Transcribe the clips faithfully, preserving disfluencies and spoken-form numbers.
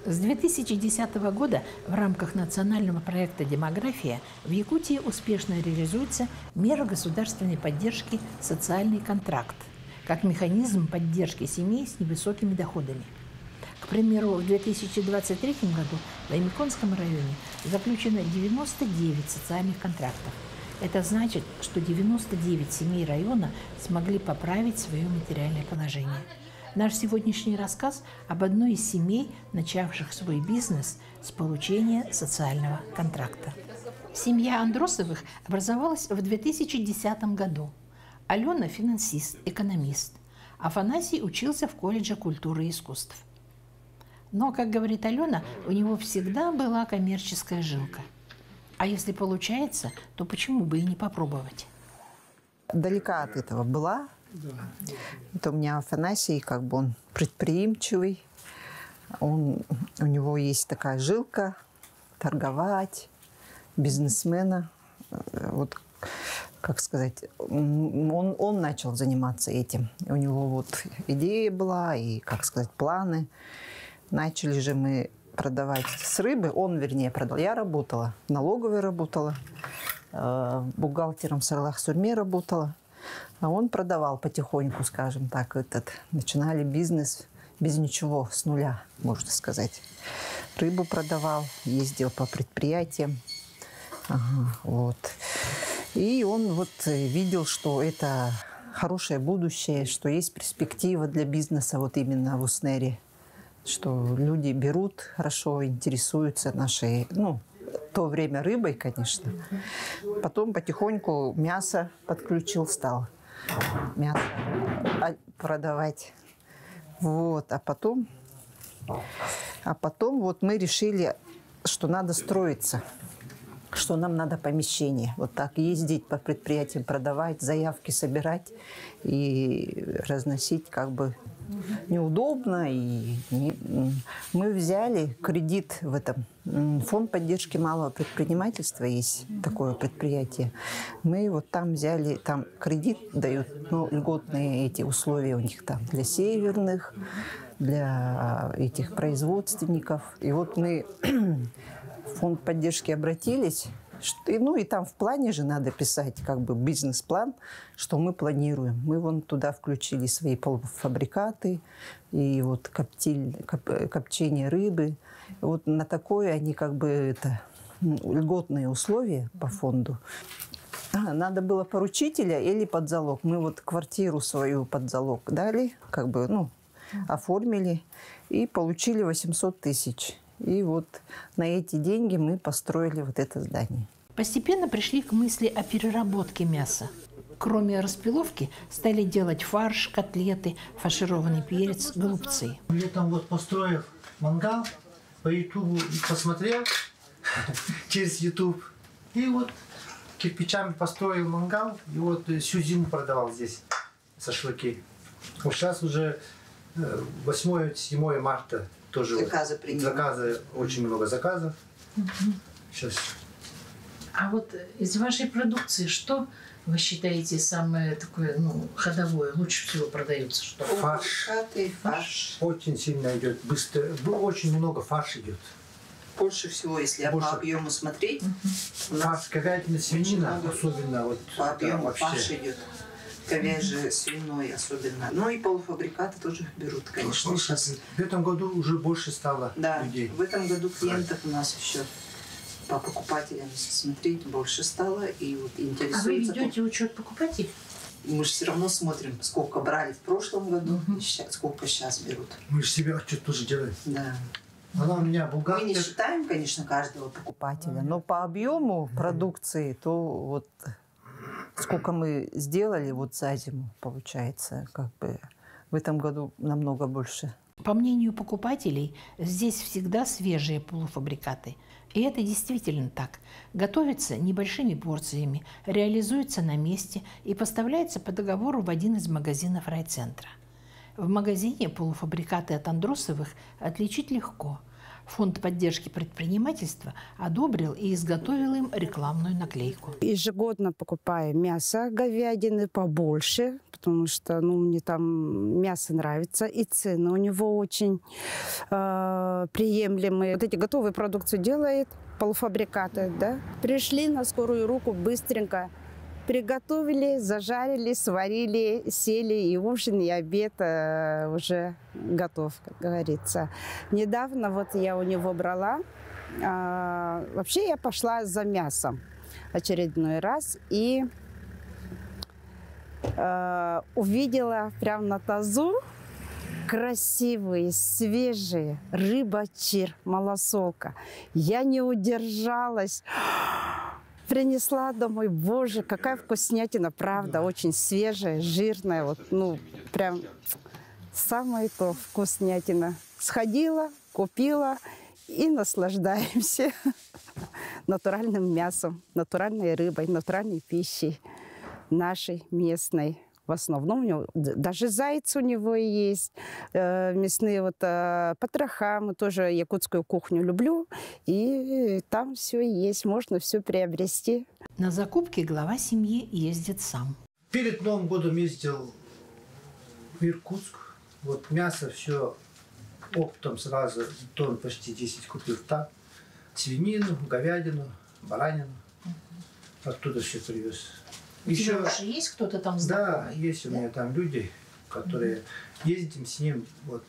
С две тысячи десятого года в рамках национального проекта «Демография» в Якутии успешно реализуется мера государственной поддержки «Социальный контракт» как механизм поддержки семей с невысокими доходами. К примеру, в две тысячи двадцать третьем году в Аймиконском районе заключено девяносто девять социальных контрактов. Это значит, что девяносто девять семей района смогли поправить свое материальное положение. Наш сегодняшний рассказ об одной из семей, начавших свой бизнес с получения социального контракта. Семья Андросовых образовалась в две тысячи десятом году. Алена – финансист, экономист. Афанасий учился в колледже культуры и искусств. Но, как говорит Алена, у него всегда была коммерческая жилка. А если получается, то почему бы и не попробовать? Далека от этого была. Да. Это у меня Афанасий, как бы он предприимчивый. Он, у него есть такая жилка, торговать, бизнесмена. Вот, как сказать, он, он начал заниматься этим. У него вот идея была и, как сказать, планы. Начали же мы продавать с рыбы. Он, вернее, продал. Я работала, налоговой работала, бухгалтером в Сарлах-Сурме работала. А он продавал потихоньку, скажем так, этот. Начинали бизнес без ничего, с нуля, можно сказать. Рыбу продавал, ездил по предприятиям. Ага, вот. И он вот видел, что это хорошее будущее, что есть перспектива для бизнеса вот именно в Уснере. Что люди берут хорошо, интересуются нашей, ну, в то время рыбой, конечно. Потом потихоньку мясо подключил, стал мясо продавать. Вот, а потом, а потом вот мы решили, что надо строиться, что нам надо помещение. Вот так ездить по предприятиям, продавать, заявки собирать и разносить как бы неудобно. И не... Мы взяли кредит в этом. Фонд поддержки малого предпринимательства есть такое предприятие. Мы вот там взяли, там кредит дают, ну, льготные эти условия у них там для северных, для этих производственников. И вот мы в фонд поддержки обратились. Ну и там в плане же надо писать как бы бизнес-план, что мы планируем. Мы вон туда включили свои полуфабрикаты и вот коптиль, коп, копчение рыбы. Вот на такое они как бы это льготные условия по фонду. А, надо было поручителя или под залог. Мы вот квартиру свою под залог дали, как бы, ну, оформили и получили восемьсот тысяч. И вот на эти деньги мы построили вот это здание. Постепенно пришли к мысли о переработке мяса. Кроме распиловки стали делать фарш, котлеты, фаршированный перец, голубцы. Летом вот построив мангал, по ютубу посмотрел, через ютуб, и вот кирпичами построил мангал, и вот всю зиму продавал здесь шашлыки. Вот сейчас уже восьмое-седьмое марта. Тоже заказы, вот, заказы, очень много заказов. Угу. Сейчас. А вот из вашей продукции что вы считаете самое такое, ну, ходовое, лучше всего продается? Что? Фарш. фарш. Очень сильно идет, быстро. Очень много фарш идет. Больше всего, если я Больше. по объему смотреть. Угу. Фарш, говядина, свинина, особенно вот. По объему вообще. фарш идет. Говяжий, свиной особенно. Ну и полуфабрикаты тоже берут, конечно. Сейчас. В этом году уже больше стало да, людей. В этом году клиентов у нас еще по покупателям, если смотреть, больше стало. И вот интересуется. А вы ведете учет покупателей? Мы же все равно смотрим, сколько брали в прошлом году, угу. и сколько сейчас берут. Мы же себе отчет тоже делаем. Да. Она у меня бухгалтер. Мы не считаем, конечно, каждого покупателя, но по объему продукции, то вот сколько мы сделали вот за зиму, получается, как бы в этом году намного больше. По мнению покупателей, здесь всегда свежие полуфабрикаты. И это действительно так. Готовится небольшими порциями, реализуется на месте и поставляется по договору в один из магазинов райцентра. В магазине полуфабрикаты от Андросовых отличить легко. Фонд поддержки предпринимательства одобрил и изготовил им рекламную наклейку. Ежегодно покупаю мясо говядины побольше, потому что ну, мне там мясо нравится, и цены у него очень э, приемлемые. Вот эти готовые продукцию делает, полуфабрикаты, да. Пришли на скорую руку быстренько, приготовили, зажарили, сварили, сели, и ужин, и обед э, уже готов, как говорится. Недавно вот я у него брала, э, вообще я пошла за мясом очередной раз и э, увидела прямо на тазу красивые, свежие рыба-чир, малосолка. Я не удержалась. Принесла домой, боже, какая вкуснятина, правда, очень свежая, жирная, вот, ну, прям самое то вкуснятина. Сходила, купила и наслаждаемся натуральным мясом, натуральной рыбой, натуральной пищей нашей местной. В основном у него даже заяц у него есть, э, мясные вот э, потроха. Мы тоже якутскую кухню люблю, и там все есть, можно все приобрести. На закупки глава семьи ездит сам. Перед Новым годом ездил в Иркутск. Вот мясо все оптом сразу, тонн почти десять купил там. Свинину, говядину, баранину. Оттуда все привез. Еще уже есть кто-то там знакомый? Да, есть у меня да? там люди, которые mm-hmm. ездим с ним вот,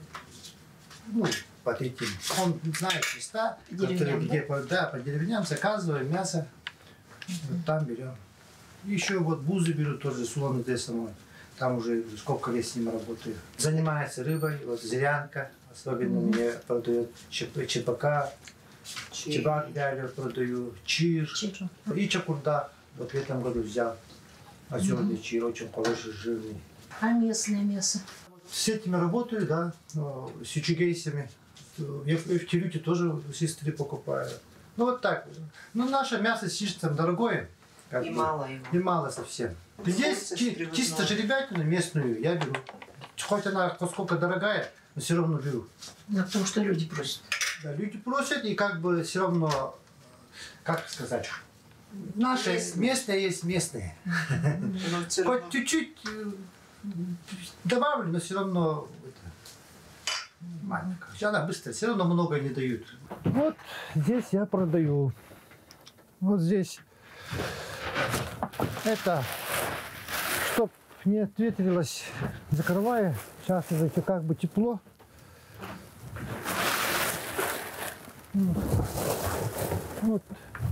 ну, по этим. Он знает места, которые, да? где да, по деревням заказываем мясо, mm-hmm. вот там берем. Еще вот бузы беру тоже с Улан-Удэ самой. Там уже сколько лет с ним работаю. Занимается рыбой, вот зырянка, особенно mm-hmm. мне продает чеп, чепака, чебак вялю продаю, чир, чир. И чакурда. Вот в этом году взял озерный mm-hmm. чир, очень хороший, жирный. А местное мясо? С этими работаю, да, с ючигейсами. Я в Тирюте тоже у сестры покупаю. Ну вот так. Ну наше мясо слишком дорогое. И бы, мало его. И мало совсем. Здесь чи- чисто жеребятину местную я беру. Хоть она сколько дорогая, но все равно беру. Да, потому что люди просят. Да, люди просят, и как бы все равно, как сказать, наши местные есть местные. Хоть чуть-чуть добавлю, но все равно маленько. Она быстро, все равно много не дают. Вот здесь я продаю. Вот здесь это, чтоб не ответрилось, закрываю. Сейчас уже как бы тепло. Вот.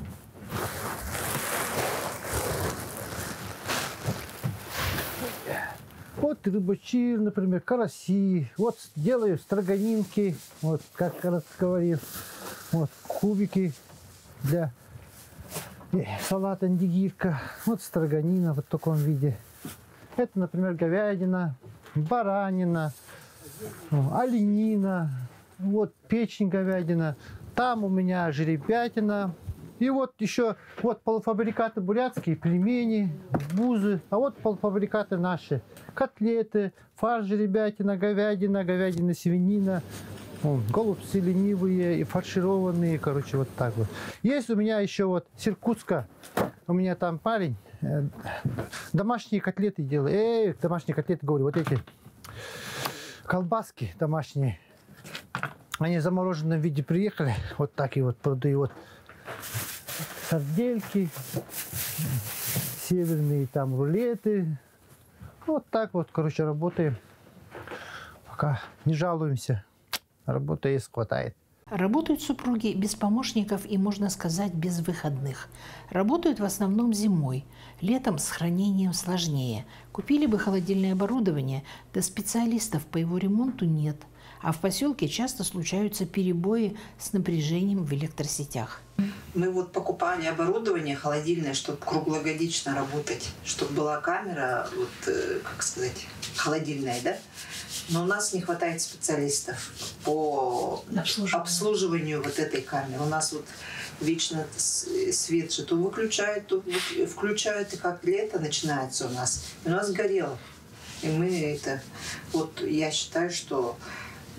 Вот рыбачир, например, караси. Вот делаю строганинки, вот как раз говорил. Вот кубики для салата индигирка. Вот строганина вот в таком виде. Это, например, говядина, баранина, оленина, вот печень говядина. Там у меня жеребятина. И вот еще вот полуфабрикаты бурятские, пельмени, бузы. А вот полуфабрикаты наши. Котлеты, фарш жеребятина, говядина, говядина, свинина. Вон, голубцы ленивые и фаршированные. Короче, вот так вот. Есть у меня еще вот с Иркутска. У меня там парень э, домашние котлеты делает. Эй, домашние котлеты, говорю, вот эти колбаски домашние. Они в замороженном виде приехали. Вот так и вот продаю. Вот сардельки, северные там рулеты. Вот так вот, короче, работаем. Пока не жалуемся. Работы есть, хватает. Работают супруги без помощников и, можно сказать, без выходных. Работают в основном зимой. Летом с хранением сложнее. Купили бы холодильное оборудование, да специалистов по его ремонту нет. А в поселке часто случаются перебои с напряжением в электросетях. Мы вот покупали оборудование холодильное, чтобы круглогодично работать, чтобы была камера, вот, как сказать, холодильная, да? Но у нас не хватает специалистов по обслуживанию, обслуживанию вот этой камеры. У нас вот вечно свет же то выключают, то включают, и как лето начинается у нас. И у нас горело. И мы это... Вот я считаю, что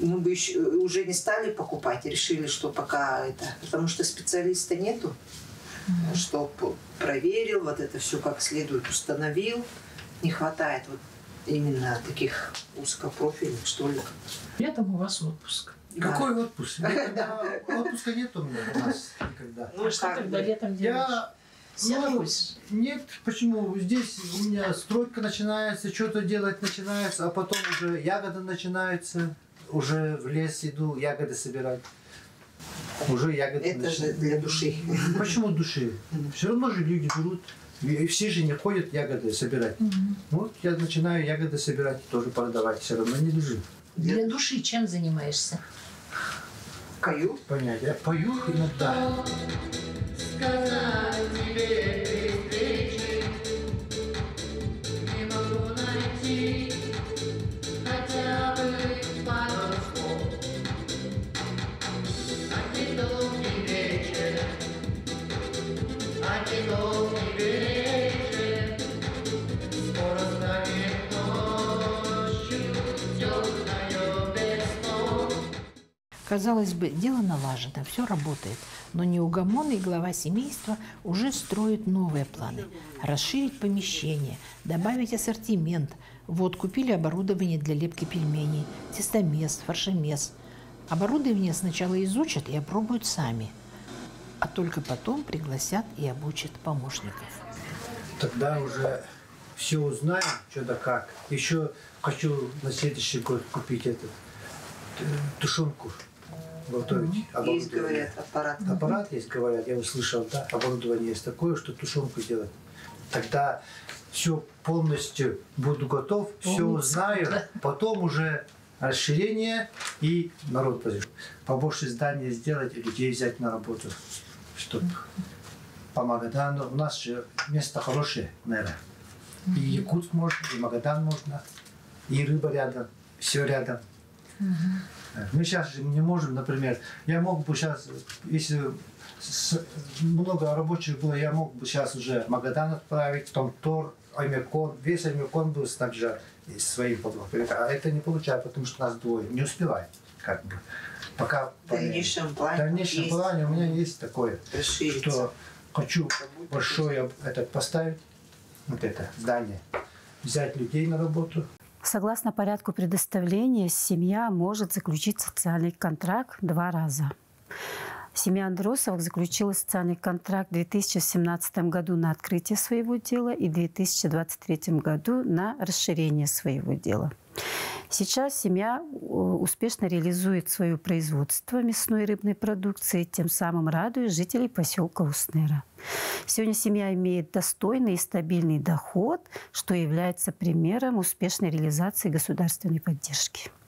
мы бы еще, уже не стали покупать, решили, что пока это, потому что специалиста нету, mm-hmm. что проверил, вот это все как следует установил, не хватает вот именно таких узкопрофильных, что ли. Летом у вас отпуск. Да. Какой отпуск? Да. Отпуска нет у меня у нас никогда. Ну, а что тогда бы? Летом делаешь? Я... Ну, нет, почему? Здесь у меня стройка начинается, что-то делать начинается, а потом уже ягоды начинаются, уже в лес иду, ягоды собирать. Уже ягоды Это начинают. Же для души. Почему души? Все равно же люди берут. И все же не ходят ягоды собирать. Mm-hmm. Вот я начинаю ягоды собирать, тоже продавать, все равно не лежит. Для души чем занимаешься? Пою. Понятно. Я пою иногда. Казалось бы, дело налажено, все работает, но неугомонный глава семейства уже строит новые планы. Расширить помещение, добавить ассортимент. Вот, купили оборудование для лепки пельменей, тестомес, фаршемес. Оборудование сначала изучат и опробуют сами, а только потом пригласят и обучат помощников. Тогда уже все узнаем, что да как. Еще хочу на следующий год купить этот, тушенку. Готовить. Mm-hmm. Есть, говорят, аппарат. Аппарат есть, говорят, я услышал, да, оборудование есть такое, что тушенку делать. Тогда все полностью буду готов, Помните, все узнаю, да. Потом уже расширение и народ позову. Побольше здания сделать и людей взять на работу, чтобы mm-hmm. по Магадану. У нас же место хорошее, наверное. Mm-hmm. И Якутск можно, и Магадан можно, и рыба рядом, все рядом. Mm-hmm. Мы сейчас же не можем, например, я мог бы сейчас, если много рабочих было, я мог бы сейчас уже Магадан отправить, потом Тор, Омикон, весь Омикон был снабжен своим подвохом. А это не получается, потому что нас двое, не успеваем, как бы. Пока в дальнейшем плане, в дальнейшем плане у меня есть такое, что хочу большое это поставить, вот это здание, взять людей на работу. Согласно порядку предоставления, семья может заключить социальный контракт два раза. Семья Андросовых заключила социальный контракт в две тысячи семнадцатом году на открытие своего дела и в две тысячи двадцать третьем году на расширение своего дела. Сейчас семья успешно реализует свое производство мясной и рыбной продукции, тем самым радуя жителей поселка Уснера. Сегодня семья имеет достойный и стабильный доход, что является примером успешной реализации государственной поддержки.